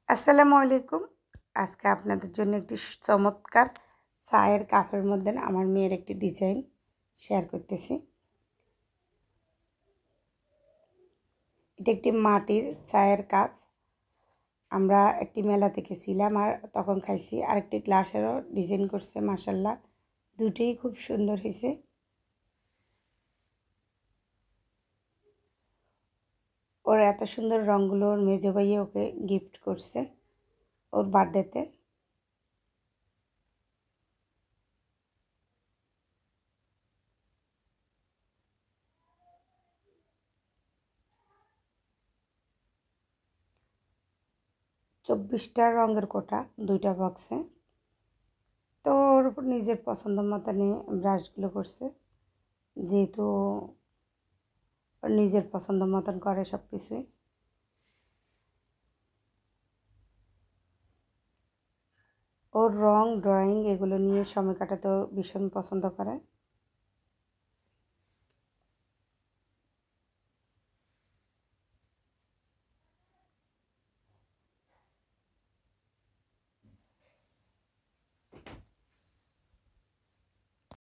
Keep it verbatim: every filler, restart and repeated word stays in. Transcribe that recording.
আসসালামু আলাইকুম। আজকে আপনাদের জন্য একটি চমৎকার চায়ের কাপের মধ্যে আমার মেয়ের একটি ডিজাইন শেয়ার করতেছি। এটা একটি মাটির চায়ের কাপ। আমরা একটি মেলা থেকে ছিলাম আর তখন খাইছি। আরেকটি গ্লাসেরও ডিজাইন করছে, মাশাআল্লাহ দুটোই খুব সুন্দর হয়েছে। ওর এত সুন্দর রঙগুলো ওর মেজো ভাইয়া ওকে গিফট করছে ওর বার্থডেতে। চব্বিশটা রঙের কোটা, দুইটা বক্সে। তো ওর উপর নিজের পছন্দ মতো নিয়ে ব্রাশগুলো করছে, যেহেতু ওর নিজের পছন্দ মতন করে সব কিছুই। ওর রং, ড্রয়িং এগুলো নিয়ে সময় কাটাতে ও ভীষণ পছন্দ করে।